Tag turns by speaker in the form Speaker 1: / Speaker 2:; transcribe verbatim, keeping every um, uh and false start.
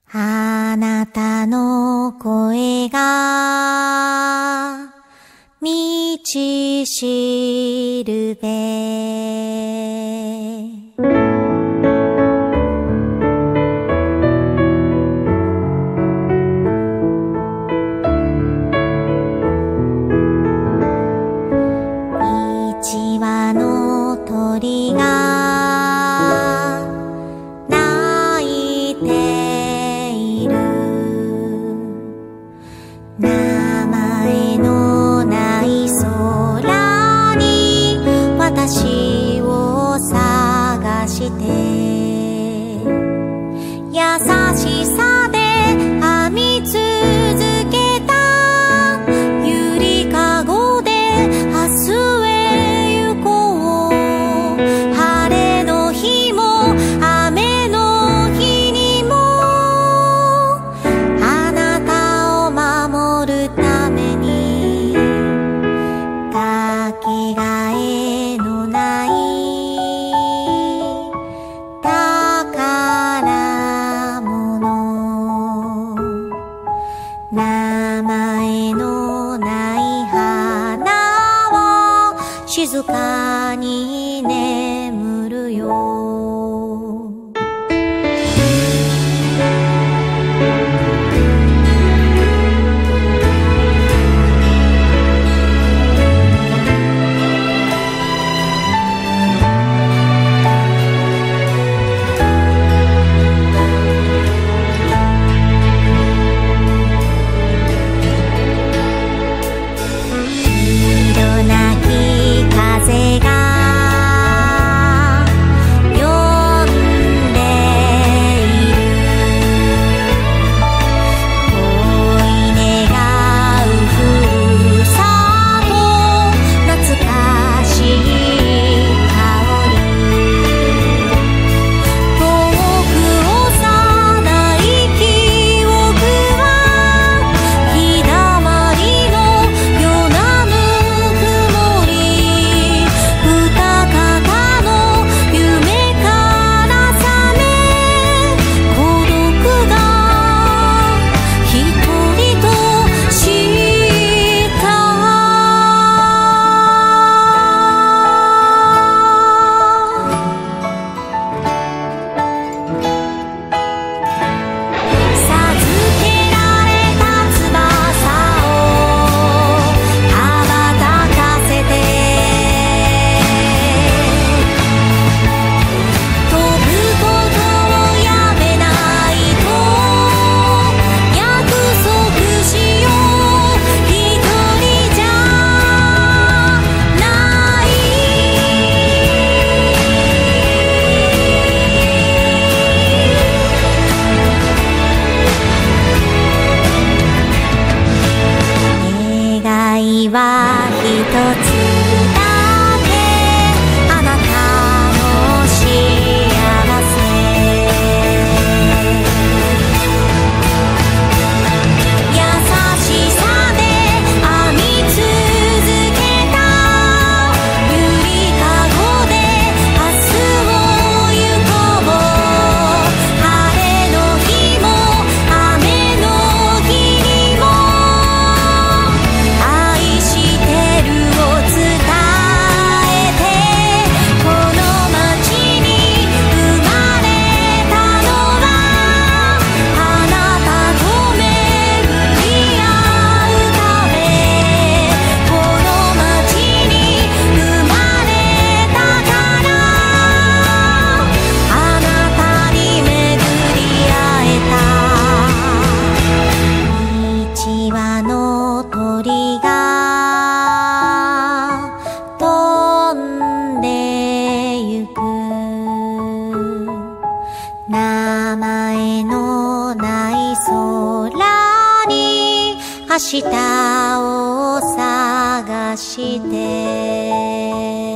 Speaker 1: あなたの声が道しるべ。一羽の鳥が鳴いている。名前のない空に私を探して優しさで編み続けたゆりかごで明日へ行こう。晴れの日も雨の日にもあなたを守るためにかけがえのない宝物。名前のない花を静かに眠るよ。色なき風が呼んでいる。恋願うふるさと懐かしい香り。遠く幼い記憶は日だまりの夜なぬくもり。二方の夢から覚め孤独が一人とした授けられた翼を羽ばたかせて飛ぶことをやめないと約束しよう。一人じゃない願いは一つだけ。あなたの幸せ。優しさで編み続けたゆりかごで明日を行こう。晴れの日も雨の日にも愛してるを伝えて。この街に生まれたのはあなたと巡り合うため。この街に生まれたからあなたに巡り合えた。一羽の鳥が飛んでゆく。名前のない空に明日を探して